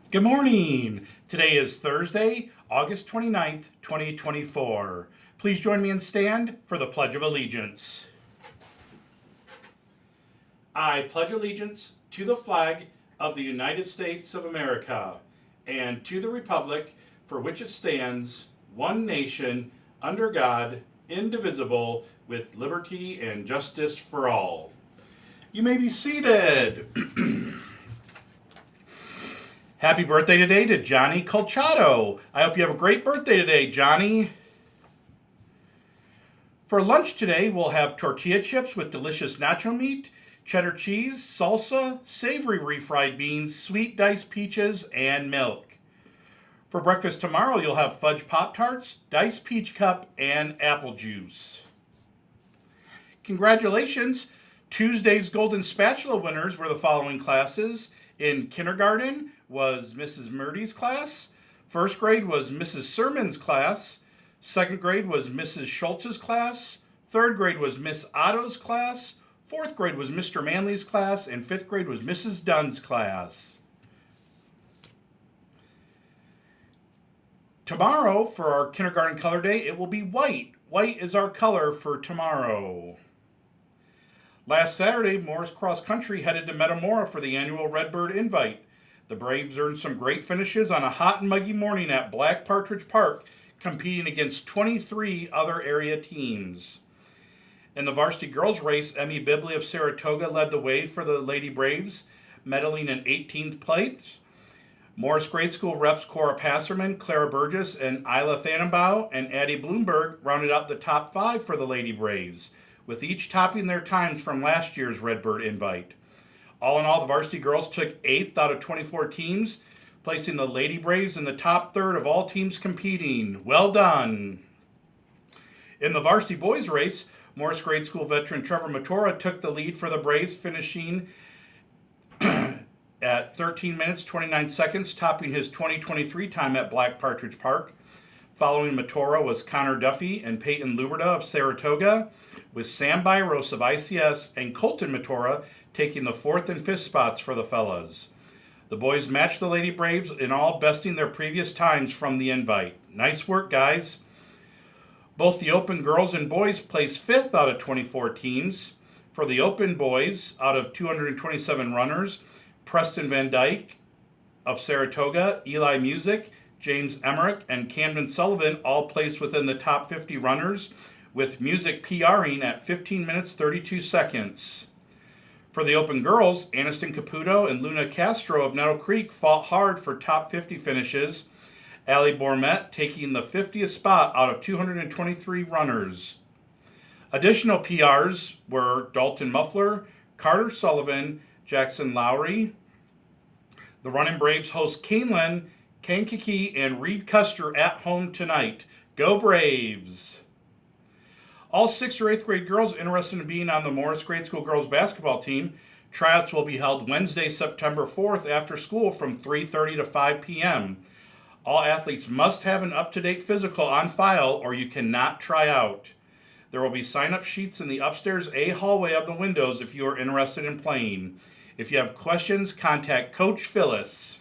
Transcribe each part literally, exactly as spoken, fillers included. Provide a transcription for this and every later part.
Good morning. Today is Thursday, August twenty-ninth, twenty twenty-four. Please join me and stand for the Pledge of Allegiance. I pledge allegiance to the flag of the United States of America and to the republic for which it stands, one nation, under God, indivisible, with liberty and justice for all. You may be seated. Happy birthday today to Johnny Colchado. I hope you have a great birthday today, Johnny. For lunch today, we'll have tortilla chips with delicious nacho meat, cheddar cheese, salsa, savory refried beans, sweet diced peaches, and milk. For breakfast tomorrow, you'll have fudge Pop-Tarts, diced peach cup, and apple juice. Congratulations! Tuesday's Golden Spatula winners were the following classes. In kindergarten was Missus Murdy's class. First grade was Missus Sermon's class. Second grade was Missus Schultz's class. Third grade was Miss Otto's class. Fourth grade was Mister Manley's class. And fifth grade was Missus Dunn's class. Tomorrow, for our kindergarten color day, it will be white. White is our color for tomorrow. Last Saturday, Morris Cross Country headed to Metamora for the annual Redbird Invite. The Braves earned some great finishes on a hot and muggy morning at Black Partridge Park, competing against twenty-three other area teams. In the varsity girls race, Emmy Bibley of Saratoga led the way for the Lady Braves, medaling in eighteenth place. Morris Grade School reps Cora Passerman, Clara Burgess, and Isla Tannenbaugh and Addie Bloomberg rounded out the top five for the Lady Braves, with each topping their times from last year's Redbird Invite. All in all, the varsity girls took eighth out of twenty-four teams, placing the Lady Braves in the top third of all teams competing. Well done! In the varsity boys race, Morris Grade School veteran Trevor Matora took the lead for the Braves, finishing at thirteen minutes, twenty-nine seconds, topping his twenty twenty-three time at Black Partridge Park. Following Matora was Connor Duffy and Peyton Luberda of Saratoga, with Sam Byros of I C S and Colton Matora taking the fourth and fifth spots for the fellas. The boys matched the Lady Braves in all, besting their previous times from the invite. Nice work, guys. Both the Open girls and boys placed fifth out of twenty-four teams. For the Open boys, out of two hundred twenty-seven runners, Preston Van Dyke of Saratoga, Eli Music, James Emmerich, and Camden Sullivan all placed within the top fifty runners, with Music PRing at fifteen minutes, thirty-two seconds. For the Open girls, Aniston Caputo and Luna Castro of Nettle Creek fought hard for top fifty finishes, Allie Bormet taking the fiftieth spot out of two hundred twenty-three runners. Additional P Rs were Dalton Muffler, Carter Sullivan, Jackson Lowry. The Running Braves host Canelan, Kankakee, and Reed Custer at home tonight. Go Braves! All sixth or eighth grade girls interested in being on the Morris Grade School girls basketball team, tryouts will be held Wednesday, September fourth after school from three thirty to five p.m. All athletes must have an up-to-date physical on file or you cannot try out. There will be sign-up sheets in the upstairs A hallway of the windows if you are interested in playing. If you have questions, contact Coach Phyllis.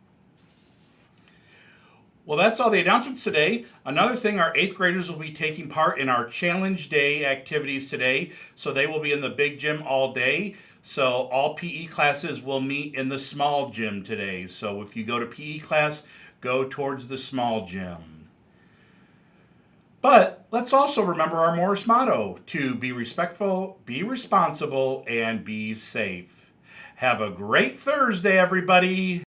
Well, that's all the announcements today. Another thing, our eighth graders will be taking part in our Challenge Day activities today. So they will be in the big gym all day. So all P E classes will meet in the small gym today. So if you go to P E class, go towards the small gym. But let's also remember our Morris motto: to be respectful, be responsible, and be safe. Have a great Thursday, everybody.